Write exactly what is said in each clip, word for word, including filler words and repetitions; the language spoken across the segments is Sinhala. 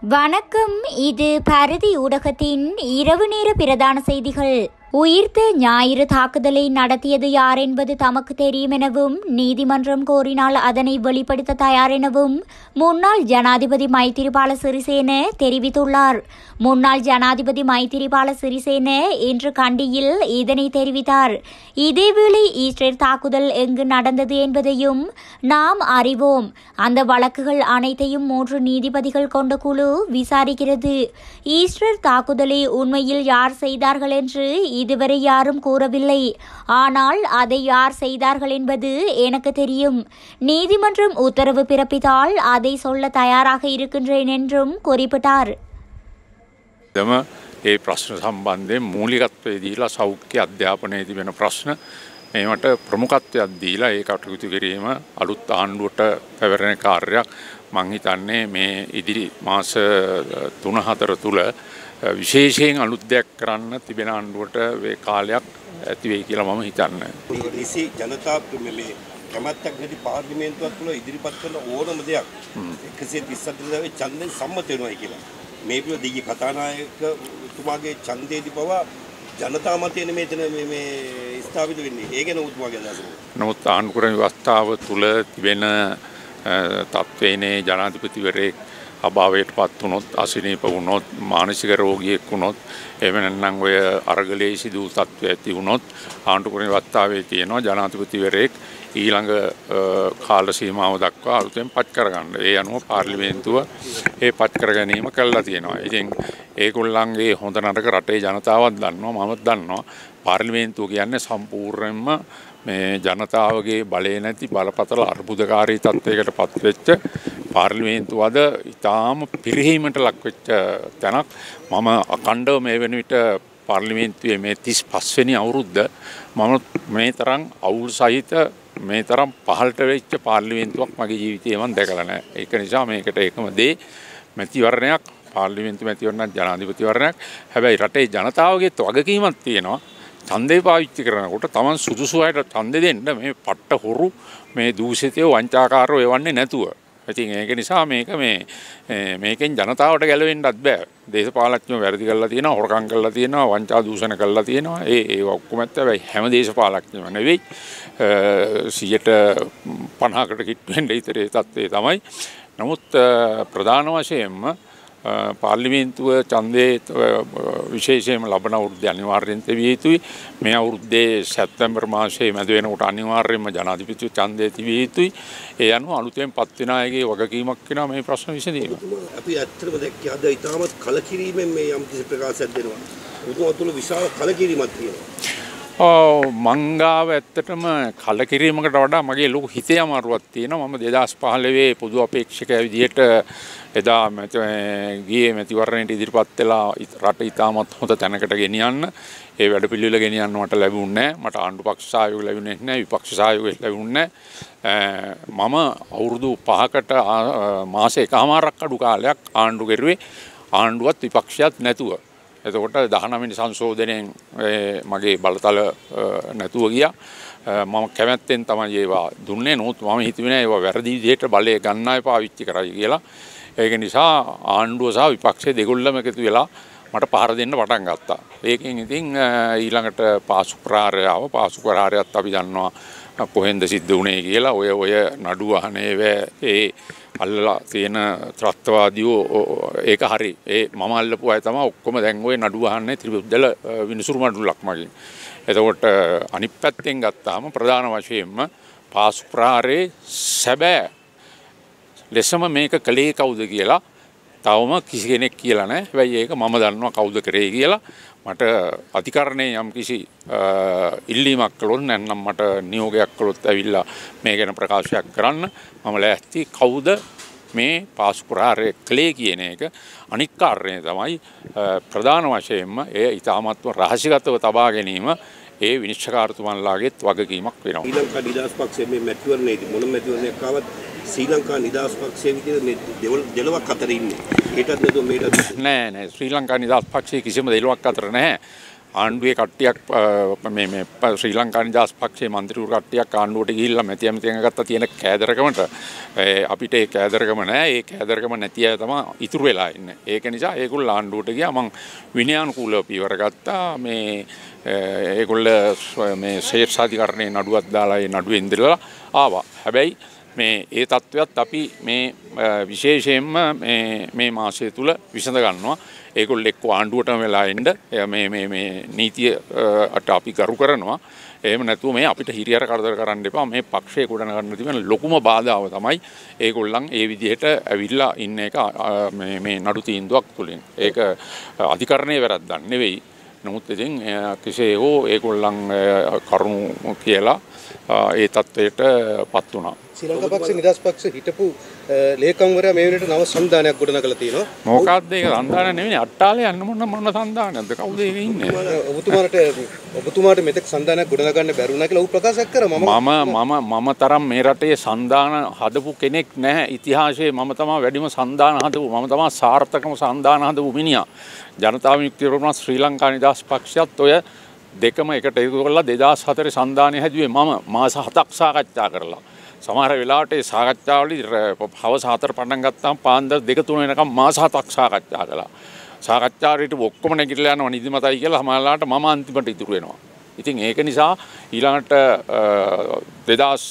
வணக்கம். இது பாரதி ஊடகத்தின் இரவு நேர பிரதான செய்திகள். உயிர்த்த ஞாயிறு தாக்குதலை நடத்தியது யார் என்பது தமக்கு தெரியும் எனவும் நீதிமன்றம் கோரினால் அதனை வெளிப்படுத்த தயார் எனவும் முன்னாள் ஜனாதிபதி மைத்திரிபால சிறிசேன தெரிவித்துள்ளார். முன்னாள் ஜனாதிபதி மைத்திரிபால சிறிசேன இன்று கண்டியில் இதனை தெரிவித்தார். இதேவேளை ஈஸ்டர் தாக்குதல் எங்கு நடந்தது என்பதையும் நாம் அறிவோம். அந்த வழக்குகள் அனைத்தையும் மூன்று நீதிபதிகள் கொண்ட குழு விசாரிக்கிறது. ஈஸ்டர் தாக்குதலை உண்மையில் யார் செய்தார்கள் என்று இதுவரை யாரும் கூறவில்லை. ஆனால் அதை யார் செய்தார்கள் என்பது எனக்கு தெரியும். நீதிமன்றம் உத்தரவு பிறப்பித்தால் அதை சொல்ல தயாராக இருக்கின்றேன் என்றும் குறிப்பிட்டார். ඒ ප්‍රශ්න සම්බන්ධයෙන් මූලිකත්වයේ දීලා සෞඛ්‍ය අධ්‍යාපනයේ තිබෙන ප්‍රශ්න මේවට ප්‍රමුඛත්වයක් දීලා ඒ කටයුතු කිරීම අලුත් ආණ්ඩුවට පැවරෙන කාර්යයක්. මං හිතන්නේ මේ ඉදිරි මාස තුන හතර තුල විශේෂයෙන් අලුත් දෙයක් කරන්න තිබෙන ආණ්ඩුවට මේ කාලයක් ඇති වෙයි කියලා මම හිතන්නේ. නිසි ජනතා මේ කැමැත්තක් නැති පාර්ලිමේන්තුවක් තුළ ඉදිරිපත් කරන ඕනම දෙයක් එකසිය තිස් හතර ඡන්දෙන් සම්මත වෙනවායි කියලා. මේ පිළිබඳ දී කතානායකතුමාගේ ඡන්දයේදී පවා ජනතා මතයෙන් මෙතන මේ මේ ස්ථාපිත වෙන්නේ. ඒ ගැන උතුමාගේ අදහස. නමුත් ආණ්ඩුක්‍රම ව්‍යවස්ථාව තුළ තිබෙන තත්ත්වයේ ජනාධිපතිවරයෙක් අභාවයට පත් වුණොත්, අසනීප වුණොත්, මානසික රෝගියෙක් වුණොත්, එහෙම නැත්නම් ඔය අරගලයේ සිදු තත්ත්වයක් ඇති වුණොත් ආණ්ඩුක්‍රම ව්‍යවස්ථාවේ තියෙනවා ජනාධිපතිවරයෙක් ඊළඟ කාල සීමාව දක්වා අලුතෙන් පත් කරගන්න. ඒ අනුව පාර්ලිමේන්තුව ඒ පත් කර ගැනීම කළා තියෙනවා. ඉතින් ඒගොල්ලන්ගේ හොඳ නරක රටේ ජනතාවත් දන්නවා, මමත් දන්නවා. පාර්ලිමේන්තුව කියන්නේ සම්පූර්ණයෙන්ම මේ ජනතාවගේ බලය නැති බලපතල අර්බුදකාරී තත්ත්වයකට පත් වෙච්ච පාර්ලිමේන්තුව අද ඉතාම පිරිහීමට ලක් වෙච්ච තැනක්. මම අඛණ්ඩව මේ වෙන විට පාර්ලිමේන්තුවේ මේ තිස් පහ වෙනි අවුරුද්ද මම මේ තරම් අවුල් සහිත මේ තරම් පහළට වෙච්ච පාර්ලිමේන්තුවක් මගේ ජීවිතේ මම දැකලා නැහැ. ඒක නිසා මේකට එකම දේ මැතිවරණයක්, පාර්ලිමේන්තු මැතිවරණයක්, ජනාධිපතිවරණයක්. හැබැයි රටේ ජනතාවගේත් වගකීමක් තියෙනවා. ඡන්දේ පාවිච්චි කරනකොට Taman සුදුසු අයට ඡන්දෙ දෙන්න, මේ පට්ට හොරු, මේ දූෂිතයෝ, වංචාකාරෝ එවන්නේ නැතුව. ඉතින් ඒක නිසා මේක මේ මේකෙන් ජනතාවට ගැලවෙන්නත් බෑ. දේශපාලඥයෝ වැරදි කරලා තියෙනවා, හොරකම් කරලා තියෙනවා, වංචා දූෂණ කරලා තියෙනවා. ඒ ඒ ඔක්කොම ඇත්ත. හැබැයි හැම දේශපාලඥයම නෙවෙයි. සියයට පනහකට කිට්ටු වෙන්න ඉතරේ තත්ත්වය තමයි. නමුත් ප්‍රධාන වශයෙන්ම පාර්ලිමේන්තුව ඡන්දේ විශේෂයෙන්ම ලබන අවුරුද්දේ අනිවාර්යෙන් තිබිය යුතුයි. මේ අවුරුද්දේ සැප්තැම්බර් මාසයේ මැද වෙනකොට අනිවාර්යෙන්ම ජනාධිපති ඡන්දේ තිබිය යුතුයි. ඒ අනුව අලුතෙන් පත් වෙන අයගේ වගකීමක් වෙනවා මේ ප්‍රශ්න විසඳීම. අපි ඇත්තටම දැක්කේ අද ඉතාමත් කලකිරීමෙන් මේ යම් කිසි ප්‍රකාශයක් දෙනවා. උතුම තුළ විශාල කලකිරීමක් තියෙනවා. ඔව්, මංගාව ඇත්තටම කලකිරීමකට වඩා මගේ ලොකු හිතේ අමාරුවක් තියෙනවා. මම දෙදහස් පහළොවේ පොදු අපේක්ෂකයා විදිහට එදා ගියේ මැතිවරණයට ඉදිරිපත් වෙලා රට ඉතාමත් හොඳ තැනකට ගෙනියන්න. ඒ වැඩපිළිවෙල ගෙනියන්න මට ලැබුණේ නැහැ. මට ආණ්ඩු පක්ෂ සහයෝගය ලැබුණේ නැහැ, විපක්ෂ සහයෝගය ලැබුණේ නැහැ. මම අවුරුදු පහකට මාස එකමාරක් අඩු කාලයක් ආණ්ඩු කරුවේ ආණ්ඩුවත් විපක්ෂයත් නැතුව. එතකොට දහනව වෙනි සංශෝධනයෙන් මගේ බලතල නැතුව ගියා. මම කැමැත්තෙන් තමයි ඒවා දුන්නේ. නමුත් මම හිතුවේ ඒවා වැරදි විදිහට බලය ගන්න අය පාවිච්චි කරයි කියලා. ඒක නිසා ආණ්ඩුව සහ විපක්ෂය දෙගොල්ලම එකතු වෙලා මට පහර දෙන්න පටන් ගත්තා. ඒකෙන් ඉතින් ඊළඟට පාසු ප්‍රහාරය ආව. පාසු ප්‍රහාරයත් අපි දන්නවා කොහෙන්ද සිද්ධ වුණේ කියලා. ඔය ඔය නඩු අහනේ ඒ අල්ලලා තියෙන ත්‍රස්තවාදියෝ ඒක හරි. ඒ මම අල්ලපු අය තමයි ඔක්කොම දැන් ඔය නඩු අහන්නේ ත්‍රිවිධල විනිසුරු මඩුල්ලක් මගින්. එතකොට අනිත් පැත්තෙන් ගත්තාම ප්‍රධාන වශයෙන්ම පාසු ප්‍රහාරයේ සැබෑ ලෙසම මේක කලේ කවුද කියලා තවම කිසි කෙනෙක් කියලා නැහැ. හැබැයි ඒක මම දන්නවා කවුද කරේ කියලා. මට අධිකරණයේ යම් කිසි ඉල්ලීමක් කළොත් නැත්නම් මට නියෝගයක් කළොත් ඇවිල්ලා මේ ගැන ප්‍රකාශයක් කරන්න මම ලෑස්ති. කවුද මේ පාසු ප්‍රහාරය කළේ කියන එක. අනික් කාරණය තමයි ප්‍රධාන වශයෙන්ම ඒ ඉතාමත්ම රහසිගතව තබා ගැනීම ඒ විනිශ්චයකාරතුමන්ලාගේත් වගකීමක් වෙනවා. ශ්‍රී ලංකා නිදහස් පක්ෂයේ මේ මැතිවරණයේදී මොන මැතිවරණයක් ආවත් ශ්‍රී ලංකා නිදහස් පක්ෂයේ විදිහට මේ දෙලොවක් අතර ඉන්නේ. ඒකත් නේද මේකට නෑ නෑ ශ්‍රී ලංකා නිදහස් පක්ෂයේ කිසිම දෙලොවක් අතර නැහැ. ආණ්ඩුවේ කට්ටියක් මේ මේ ශ්‍රී ලංකා නිදහස් පක්ෂයේ മന്ത്രിවරු කට්ටියක් ආණ්ඩුවට ගිහිල්ලා මැති ඇමතියන් ගත්තා තියෙන කෑදරකමට අපිට ඒ කෑදරකම නැහැ. ඒ කෑදරකම නැති අය තමයි ඉතුරු වෙලා ඉන්නේ. ඒක නිසා ඒගොල්ලෝ ආණ්ඩුවට ගියා. මං විනයානුකූලව පියවර ගත්තා. මේ ඒගොල්ල මේ ශේෂ්ඨාධිකරණයේ නඩුවක් දාලා ඒ නඩුවේ ඉඳලා ආවා. හැබැයි මේ ඒ තත්ත්වයක් අපි මේ විශේෂයෙන්ම මේ මේ මාසය තුල විසඳ ගන්නවා. ඒගොල්ලෝ එක්ක ආණ්ඩුවටම වෙලා ඉන්න මේ මේ මේ නීතියට අපි කරු කරනවා. එහෙම නැතුව මේ අපිට හිරියර කරදර කරන්න එපා. මේ පක්ෂයේ ගොඩ නගන්න තිබෙන ලොකුම බාධාව තමයි ඒගොල්ලන් ඒ විදිහට ඇවිල්ලා ඉන්න එක මේ මේ නඩු තීන්දුවක් තුලින්. ඒක අධිකරණයේ වැරද්දක් නෙවෙයි. නමුත් ඉතින් කෙසේ හෝ ඒගොල්ලන් කරුණු කියලා ඒ තත්ත්වයට පත් වුණා. ශ්‍රී ලංකා පක්ෂ නිදහස් පක්ෂ හිටපු ලේකම්වරයා මේ වෙනට නව සම්දානයක් ගොඩනගලා තියෙනවා. මොකක්ද ඒක සම්දාන නෙවෙයි අට්ටාලේ යන්න මොන මොන සම්දානයක්ද? කවුද ඒක ඉන්නේ? ඔබතුමාට ඔබතුමාට මෙතෙක් සම්දානයක් ගොඩනගන්න බැරුණා කියලා ඔහු ප්‍රකාශ කරා. මම මම මම තරම් මේ රටේ සම්දාන හදපු කෙනෙක් නැහැ. ඉතිහාසයේ මම තමයි වැඩිම සම්දාන හදපු මම තමයි සාර්ථකම සම්දාන හදපු මිනිහා. ජනතා විමුක්ති පෙරමුණ ශ්‍රී ලංකා නිදහස් පක්ෂයත් ඔය දෙකම එකට එකතු කරලා දෙදාස් හතරේ සම්දානය හැදුවේ මම මාස හතක් සාකච්ඡා කරලා. සමහර වෙලාවට ඒ සාකච්ඡාවලදී හවස හතර පටන් ගත්තාම පාන්දර දෙක තුන වෙනකම් මාස හතක් සාකච්ඡා කළා. සාකච්ඡාවට ඔක්කොම නැගිටලා යනවා නිදිමතයි කියලා සමහරලාට මම අන්තිමට ඉතුරු වෙනවා. ඉතින් ඒක නිසා ඊළඟට දෙදාස්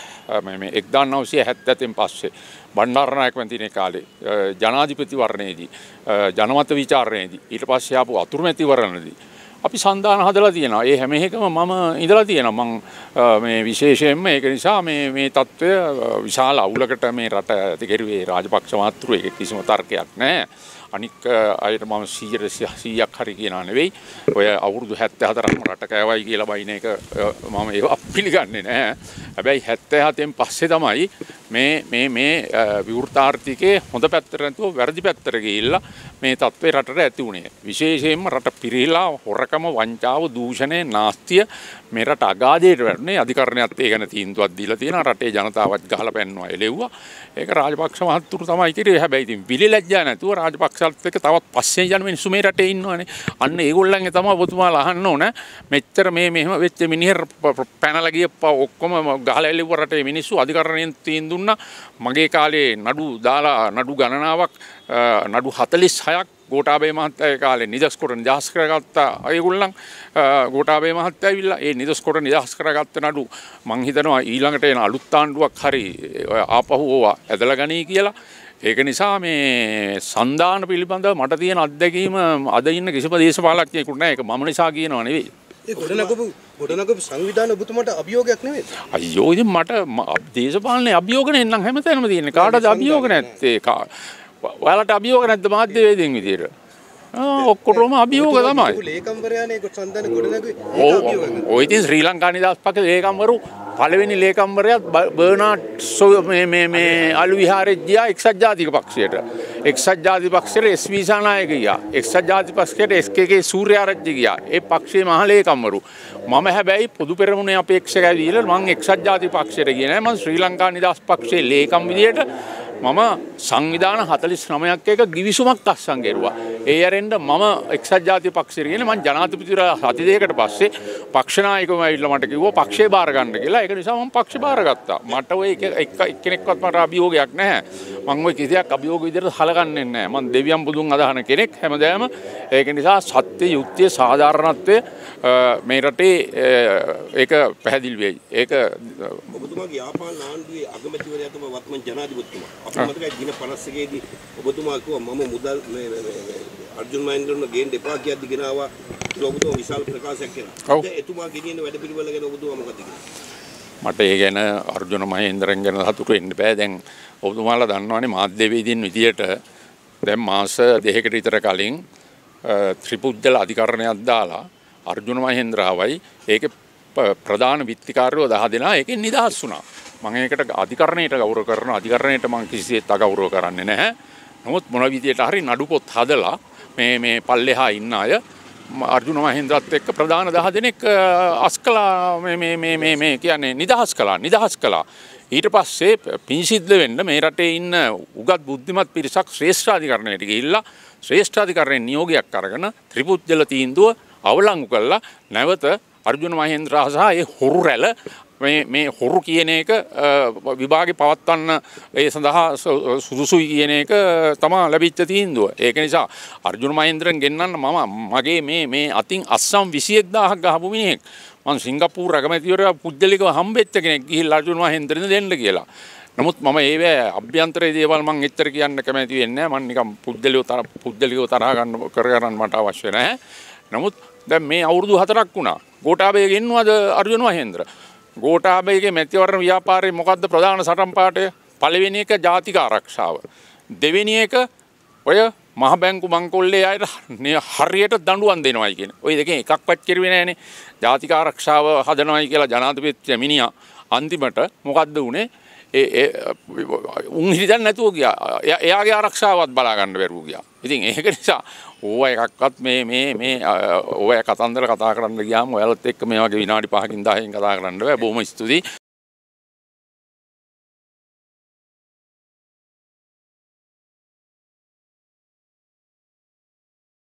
මේ එක්දාස් නවසිය හැත්තෑවෙන් පස්සේ බණ්ඩාරනායක මැතිනේ කාලේ ජනාධිපතිවරණයේදී ජනමත විචාරණයේදී ඊට පස්සේ ආපු අතුරුමැතිවරණයේදී අපි සන්දාන හදලා තියෙනවා. ඒ හැම එකම මම ඉඳලා තියෙනවා. මම මේ විශේෂයෙන්ම ඒක නිසා මේ මේ තත්ත්වය විශාල අවුලකට මේ රට ඇති කෙරුවේ රාජපක්ෂ මාතෘ ඒක කිසිම තර්කයක් නැහැ. අනික් අයට මම සීයක් හරි කියනා නෙවෙයි. ඔය අවුරුදු හැත්තෑ හතරක්ම රට කෑවයි කියලා බයින එක මම ඒක පිළිගන්නේ නැහැ. හැබැයි හැත්තෑ හතෙන් පස්සේ තමයි මේ මේ මේ විවෘතාර්ථිකේ හොඳ පැත්තට නැතුව වැරදි පැත්තට ගිහිල්ලා මේ තත්ත්වේ රටට ඇති වුණේ. විශේෂයෙන්ම රට පිරීලා හොරකම වංචාව දූෂණය නාස්තිය මේ රට අගාධයට වැටුනේ. අධිකරණයත් ඒ ගැන තීන්දුවක් දීලා තියෙනවා. රටේ ජනතාවත් ගහලා පැන්නවා එළෙව්වා. ඒක රාජපක්ෂ මහත්තුරු තමයි කිරුවේ. හැබැයි ඉතින් විලිලැජ්ජා නැතුව රාජපක්ෂත් එක්ක තවත් පස්සේ යන මිනිස්සු මේ රටේ ඉන්නවනේ. අන්න ඒගොල්ලන්ගේ තමයි ඔබතුමාලා අහන්න ඕන. මෙච්චර මේ මෙහෙම වෙච්ච මිනිහර පැනලා ගියපා ඔක්කොම ගහලා එළෙව්ව රටේ මිනිස්සු අධිකරණයෙන් තීන්දුව දුන්නා. මගේ කාලේ නඩු දාලා නඩු ගණනාවක් නඩු හතළිස් හයක් ගෝඨාභය මහත්තයා කාලේ නිදහස් කොට නිදහස් කරගත්ත අයගොල්ලන් ගෝඨාභය මහත්තයා ඇවිල්ලා ඒ නිදහස් කොට නිදහස් කරගත්ත නඩු මං හිතනවා ඊළඟට එන අලුත් ආණ්ඩුවක් හරි ආපහු ඕවා ඇදලා ගනී කියලා. ඒක නිසා මේ සන්දාන පිළිබඳව මට තියෙන අත්දැකීම අද ඉන්න කිසිම දේශපාලඥයෙකුට නැහැ. ඒක මම නිසා කියනවා නෙවෙයි. ඒ ගොඩනගපු ගොඩනගපු සංවිධාන ඔබතුමාට අභියෝගයක් නෙවෙයි. අයියෝ ඉතින් මට දේශපාලනේ අභියෝගනේ නම් හැමතැනම තියෙන්නේ. කාටද අභියෝග නැත්තේ? ඔයාලට අභියෝග නැද්ද මාධ්‍යවේදීන් විදියට? ඔක්කොටම අභියෝග තමයි. ලේකම්වරයානේ සංවිධාන ගොඩනගුවේ. ඒක අභියෝගයක්. ඔය ඉතින් ශ්‍රී ලංකා නිදහස් පක්ෂ ලේකම්වරු පළවෙනි ලේකම්වරයාත් බර්නාඩ් මේ මේ මේ අලු විහාරෙත් ගියා එක්සත් ජාතික පක්ෂයට. එක්සත් ජාතික පක්ෂයට එස් වී සානායක ගියා. එක්සත් ජාතික පක්ෂයට එස් කේ කේ සූර්යාරච්චි ගියා. ඒ පක්ෂයේ මහ ලේකම්වරු. මම හැබැයි පොදු පෙරමුණේ අපේක්ෂකයි දීලා මම එක්සත් ජාතික පක්ෂයට ගියේ නෑ. මම ශ්‍රී ලංකා නිදහස් පක්ෂයේ ලේකම් විදියට මම සංවිධාන හතළිස් නවයක් එක ගිවිසුමක් අත්සන් කෙරුවා. ඒ ඇරෙන්න මම එක්සත් ජාතික පක්ෂයට ගියේ මම ජනාධිපතිවරයා සති දෙකකට පස්සේ පක්ෂ නායකවම ඇවිල්ලා මට කිව්වා පක්ෂේ බාර ගන්න කියලා. ඒක නිසා මම පක්ෂේ බාරගත්තා. මට ඔය එක්කෙනෙක්වත් මට අභියෝගයක් නැහැ. මම ඔය කිසියක් අභියෝග විදිහට සලකන්නේ නැහැ. මම දෙවියන් බුදුන් අදහන කෙනෙක් හැමදාම. ඒක නිසා සත්‍ය යුක්තිය සාධාරණත්වය මේ රටේ ඒක පැහැදිලි වෙයි. ඒක ඔබතුමාගේ යාපාන ආණ්ඩුවේ අගමැතිවරයා තමයි වත්මන් ජනාධිපතිතුමා. අපේ මතකයි දින පනස් එකේදී ඔබතුමා කිව්වා මම මුදල් මේ අර්ජුන් මහින්ද්‍රන ගේන්න එපා කියද්දි ගෙනාවා කියලා ඔබතුමා විශාල ප්‍රකාශයක් කළා. දැන් එතුමා ගෙනියන වැඩ පිළිවෙල ගැන ඔබතුමා මොකද කියන්නේ? මට ඒ ගැන අර්ජුන මහින්ද්‍රන් ගැන සතුටු වෙන්න බෑ. දැන් ඔබතුමාලා දන්නවනේ මාධ්‍යවේදීන් විදියට දැන් මාස දෙකකට විතර කලින් ත්‍රිපුද්ගල අධිකරණයක් දාලා අර්ජුන මහින්ද්‍රාවයි ඒකේ ප්‍රධාන විත්තිකාරයෝ දහ දෙනා ඒකෙන් නිදහස් වුණා. මම ඒකට අධිකරණයට ගෞරව කරනවා. අධිකරණයට මම කිසිසේත් අගෞරව කරන්නේ නැහැ. නමුත් මොන විදියට හරි නඩු පොත් හදලා මේ මේ පල්ලෙහා ඉන්න අය අර්ජුන මහින්ද්‍රත් එක්ක ප්‍රධාන දහ දෙනෙක් අස්කලා මේ මේ මේ මේ මේ කියන්නේ නිදහස් කළා. නිදහස් කළා. ඊට පස්සේ පිංසිද්ධ වෙන්න මේ රටේ ඉන්න උගත් බුද්ධිමත් පිරිසක් ශ්‍රේෂ්ඨාධිකරණයට ගිහිල්ලා ශ්‍රේෂ්ඨාධිකරණයේ නියෝගයක් අරගෙන ත්‍රිපුද්ගල තීන්දුව අවලංගු කළා නැවත අර්ජුන මහේන්ද්‍ර සහ ඒ හොරු රැළ මේ මේ හොරු කියන එක විභාගේ පවත්වන්න ඒ සඳහා සුදුසුයි කියන එක තමයි ලැබිච්ච තීන්දුව. ඒක නිසා අර්ජුන මහේන්ද්‍රන් ගෙන්නන්න මම මගේ මේ මේ අතින් අස්සම් විසිඑක් දාහක් ගහපු මිනිහෙක්. මම සිංගප්පූරු අගමැතිවරයා පුජ්‍යලිකව හම්බෙච්ච කෙනෙක් ගිහිල්ලා අර්ජුන මහේන්ද්‍රන් දෙන්න කියලා. නමුත් මම ඒවේ අභ්‍යන්තරයේ දේවල් මම එච්චර කියන්න කැමති වෙන්නේ නැහැ. මම නිකන් පුජ්‍යලිකව තර පුජ්‍යලිකව තරහ ගන්න කර ගන්න මට අවශ්‍ය නැහැ. නමුත් දැන් මේ අවුරුදු හතරක් වුණා. ගෝඨාභය ගෙන්නුවද අර්ජුන මහේන්ද්‍ර? ගෝඨාභයගේ මැතිවරණ ව්‍යාපාරයේ මොකද්ද ප්‍රධාන සටන් පාඨය? පළවෙනි එක ජාතික ආරක්ෂාව. දෙවෙනි එක ඔය මහ බැංකු මංකොල්ලේ අයට හරියට දඬුවම් දෙනවයි කියන. ওই දෙකෙන් එකක්වත් කෙරුවේ නැහනේ. ජාතික ආරක්ෂාව හදනවයි කියලා ජනාධිපති මිනිහා අන්තිමට මොකද්ද උනේ? ඒ උන් හිතන්නේ නැතුව ගියා. එයාගේ ආරක්ෂාවත් බලා ගන්න බැරුව ගියා. ඉතින් ඒක නිසා ඕවා එකක්වත් මේ මේ මේ ඔය කතන්දර කතා කරන්න ගියාම ඔයාලත් එක්ක මේ වගේ විනාඩි පහකින් දහයකින් කතා කරන්න බෑ. බොහොම ස්තුතියි.